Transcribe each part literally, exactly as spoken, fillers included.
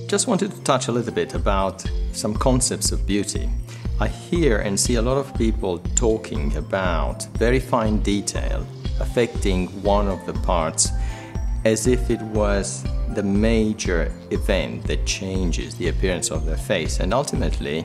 just wanted to touch a little bit about some concepts of beauty. I hear and see a lot of people talking about very fine detail affecting one of the parts as if it was the major event that changes the appearance of their face. And ultimately,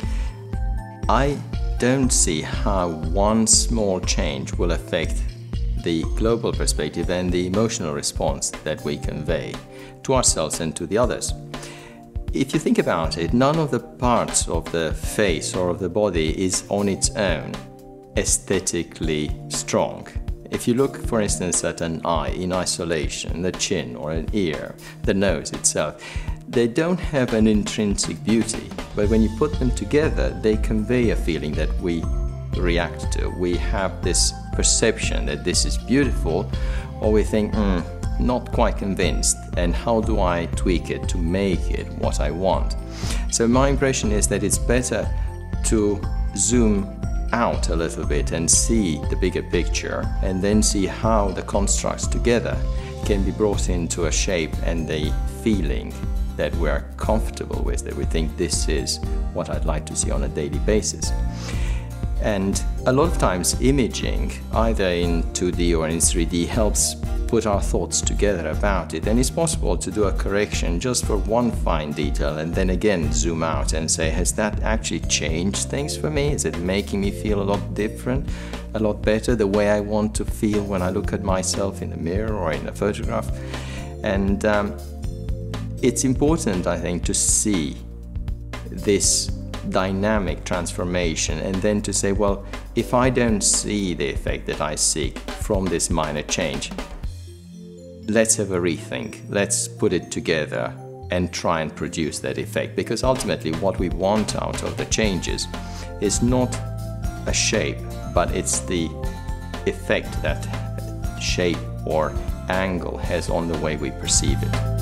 I don't see how one small change will affect the global perspective and the emotional response that we convey to ourselves and to the others. If you think about it, none of the parts of the face or of the body is on its own aesthetically strong. If you look, for instance, at an eye in isolation, the chin or an ear, the nose itself, they don't have an intrinsic beauty, but when you put them together, they convey a feeling that we react to. We have this perception that this is beautiful, or we think, hmm, not quite convinced, and how do I tweak it to make it what I want? So my impression is that it's better to zoom out a little bit and see the bigger picture, and then see how the constructs together can be brought into a shape and a feeling that we're comfortable with, that we think this is what I'd like to see on a daily basis. And a lot of times imaging, either in two D or in three D, helps put our thoughts together about it, and it's possible to do a correction just for one fine detail and then again zoom out and say, has that actually changed things for me? Is it making me feel a lot different, a lot better, the way I want to feel when I look at myself in the mirror or in a photograph? And um, it's important, I think, to see this dynamic transformation and then to say, well, if I don't see the effect that I seek from this minor change, let's have a rethink, let's put it together and try and produce that effect, because ultimately what we want out of the changes is not a shape, but it's the effect that shape or angle has on the way we perceive it.